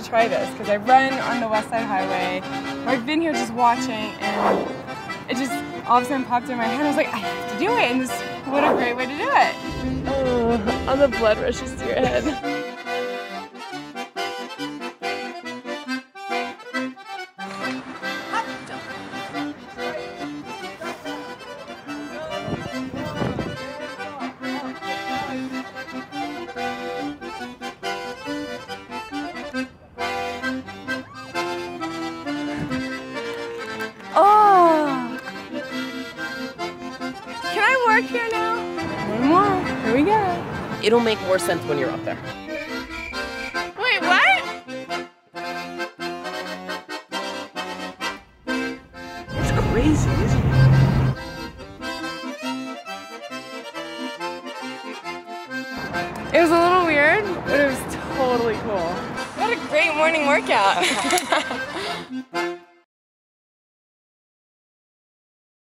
try this because I run on the West Side Highway. I've been here just watching, and it just all of a sudden popped in my head. I was like, I have to do it, and what a great way to do it. Oh, all the blood rushes to your head. Oh! Can I work here now? One more. Here we go. It'll make more sense when you're up there. Wait, what? It's crazy, isn't it? It was a little weird, but it was totally cool. What a great morning workout.